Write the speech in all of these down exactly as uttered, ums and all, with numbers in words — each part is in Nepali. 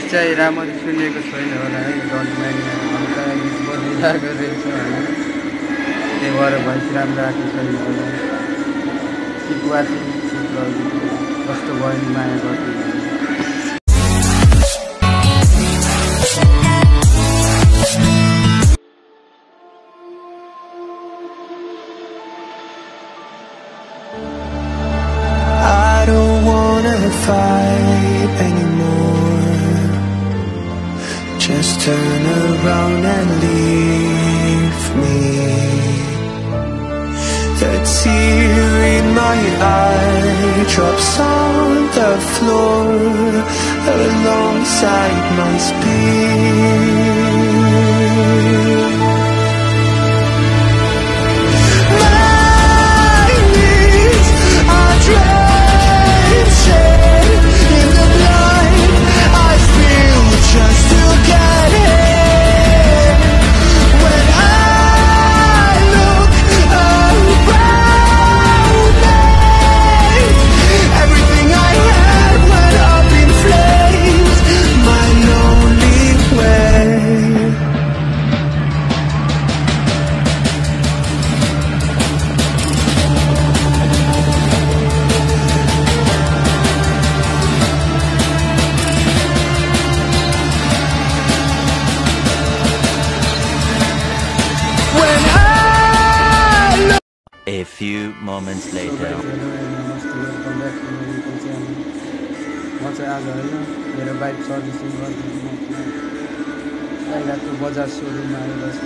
भोइस चाहिँ राम्ररी सुनिएको छैन होला है, डोन्ट माइन्ड। हल्का गीत बजिरहेको रहेछ होइन, त्यही भएर भोइस राम्रो आएको छैन होला। किप वाचिङ, किप लभिङ, कस्तो भयो नि माया गर्दै। I don't wanna fight anymore. Just turn around and leave me. The tear in my eye drops on the floor alongside my speed. My knees are drenching in the blood I feel just to get in. When I look around me, everything I had went up in flames. My lonely way. When I look. A few moments later. म चाहिँ आज होइन, मेरो बाइक सर्भिसिङ गर्दैछु। बाहिरको बजाज सोरुममा आएको छु।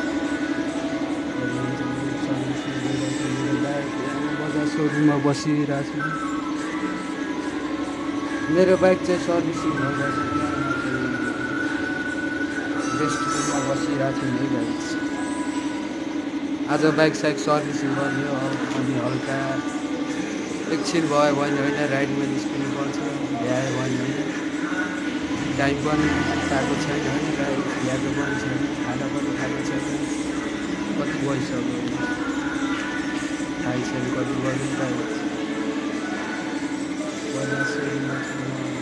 सर्भिसिङ गरिरहेको मेरो बाइक बजाज सोरुममा बसिरहेको छु। मेरो बाइक चाहिँ सर्भिसिङ भइरहेको छ। रेस्ट रुममा बसिरहेको छु नि बाइक। आज बाइक साइक सर्भिसिङ गर्ने हो, अनि हल्का एकछिन भयो भने होइन राइडमा निस्किनु पर्छ। भ्यायो भने होइन, टाइम पनि पाएको छैन होइन, राइड भ्याएको पनि छैन, खाना पनि खाएको छैन। कति भइसक्यो थाहै छैन कति भयो राइड। बजार सोरुममा छु म।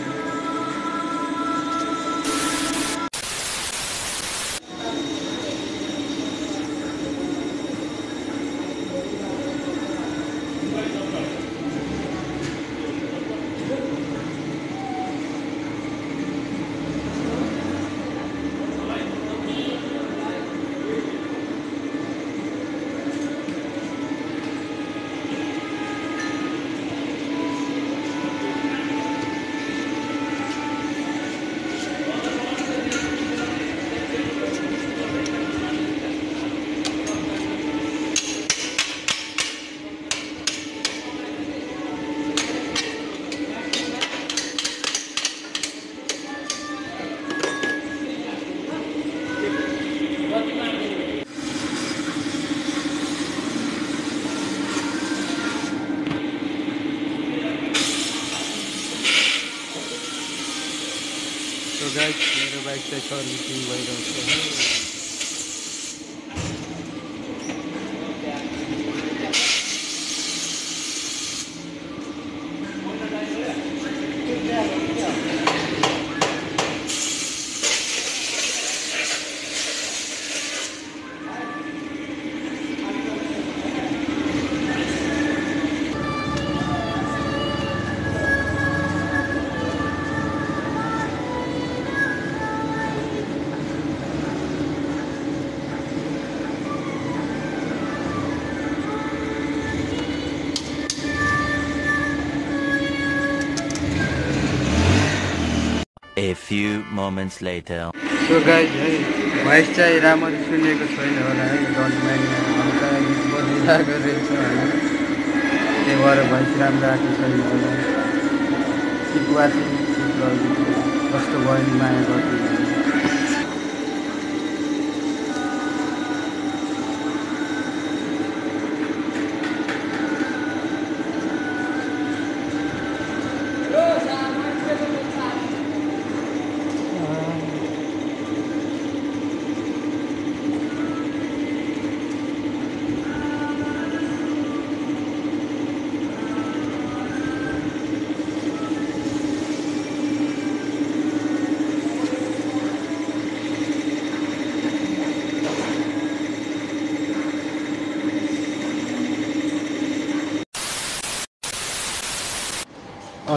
So guys, मेरो बाइक चाहिँ सर्भिसिङ भइरहेको छ। A few moments later. So guys, है भोइस चाहिँ राम्ररी सुनिएको छैन होला है, डोन्ट माइन्ड। हल्का गीत बजिरहेको रहेछ होइन, त्यही भएर भोइस राम्रो आएको छैन होला। किप वाचिङ, किप लभिङ, कस्तो भयो नि माया गर्दै।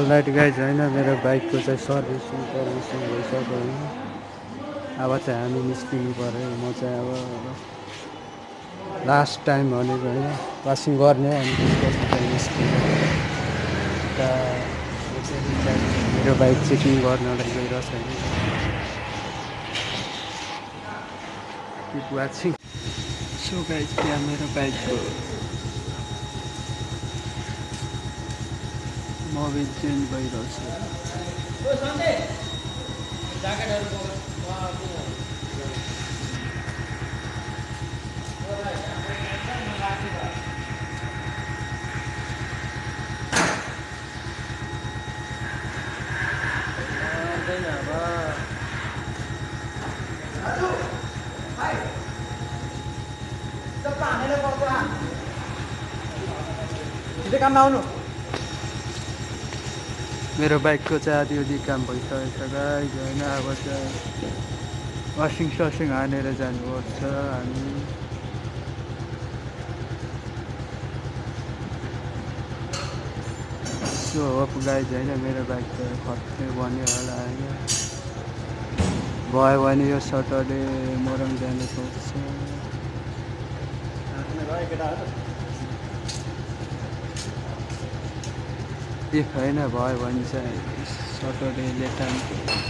अलराइट गाइज होइन मेरो बाइकको चाहिँ सर्भिसिङ सर्भिसिङ भइसक्यो होइन अब चाहिँ हामी निस्किनु पऱ्यो म चाहिँ अब लास्ट टाइम भनेको होइन पासिङ गर्ने अनि त्यसपछि चाहिँ निस्किनु मेरो बाइक चेकिङ गर्नलाई गइरहेछ होइन किप वाचिङ सो गाइज त्यहाँ मेरो बाइकको मोबिल चेन्ज भइरहेछ काम आउनु मेरो बाइकको चाहिँ आधी आधी काम भइसकेको छ गाइज होइन अब चाहिँ वासिङ ससिङ हानेर जानुपर्छ हामी सो होप गाइज होइन मेरो बाइक त खत्तै बन्यो होला होइन भयो भने यो सटरडे मोरङ जाने सोच छ इफ होइन भयो भने चाहिँ सटरडे लेट टाइम